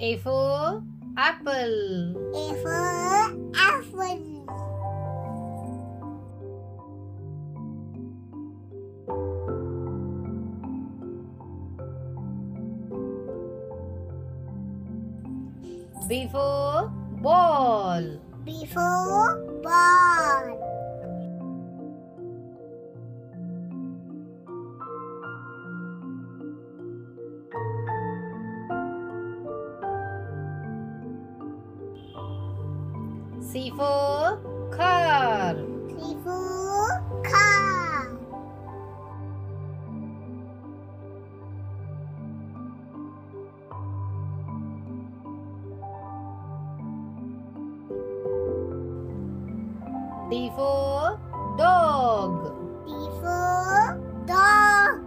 A for apple. A for apple. B for ball. B for ball. C for car. C for car. D for dog. D for dog.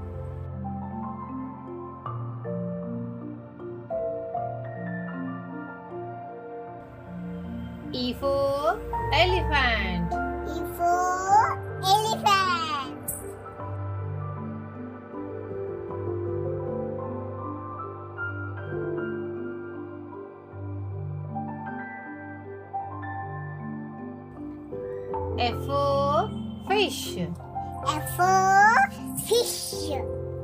E for elephant. E for elephant. F for fish. F for fish.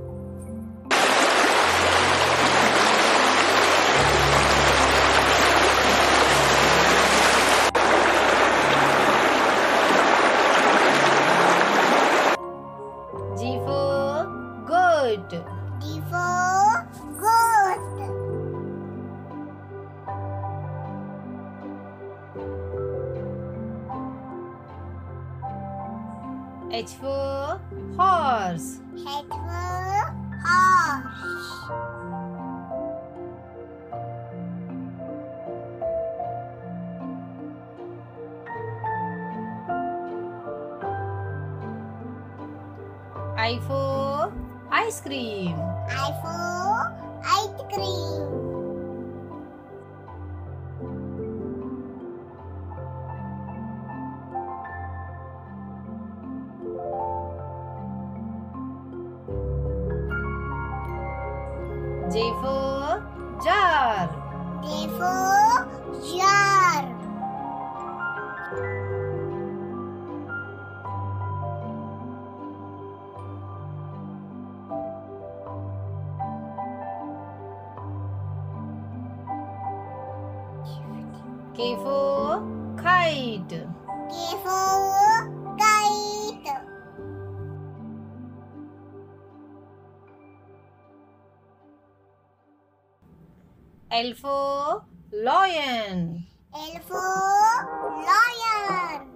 G for goat. G for goat. H for horse. H for horse. I for ice cream. I for ice cream. J for jar. J for jar. K for kite. K for kite. L for lion. L for lion.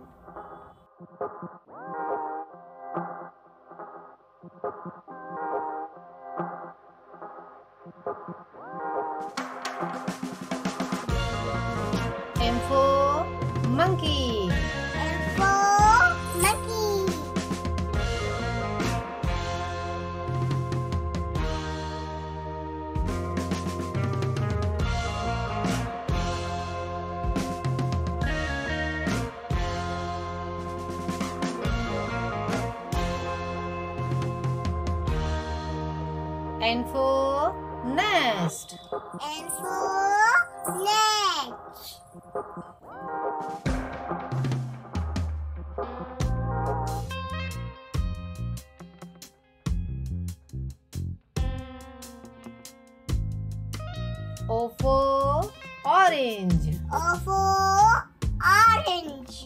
M for monkey. M for monkey. N for nest. N for nest. O for orange. O for orange.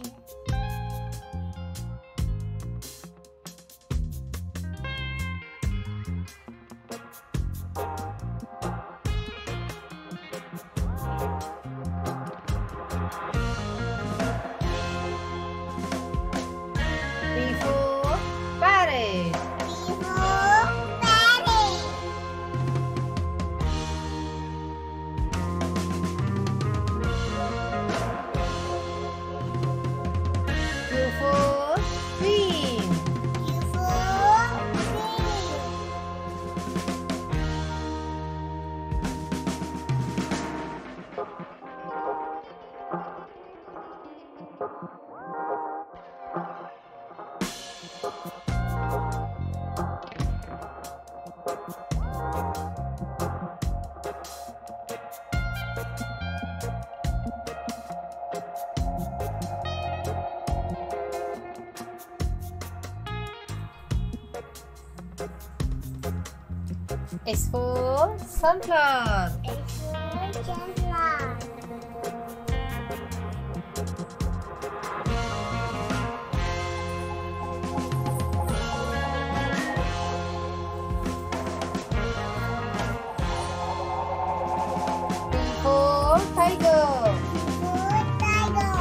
P for parrot. P for parrot. S for sunflower. S for sunflower. T for tiger. For tiger.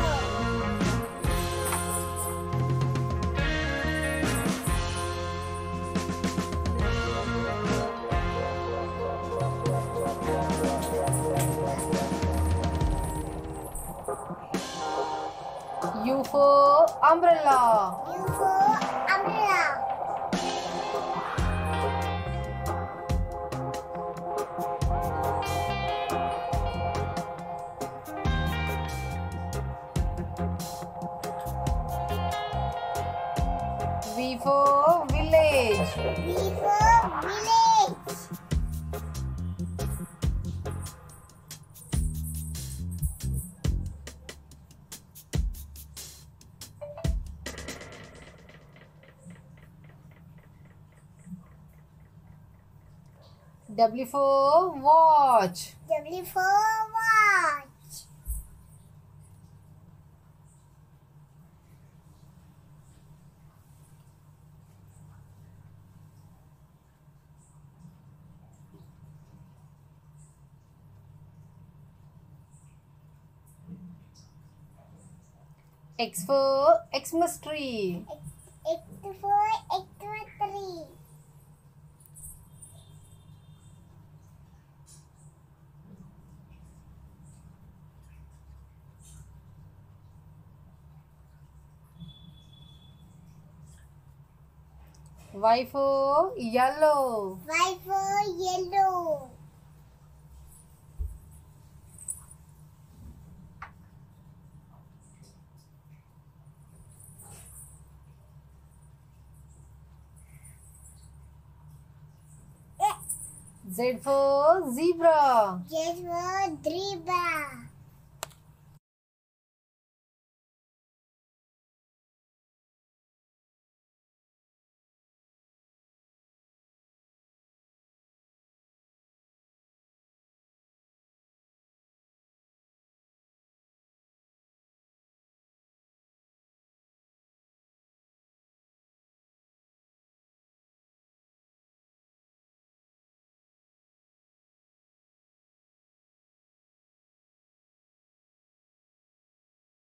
U for umbrella. U for umbrella. V for village. V for village. W for watch. W for watch. X for Xmas tree. X for Xmas tree. Y for yellow. Y for yellow. Z for zebra. Z for zebra.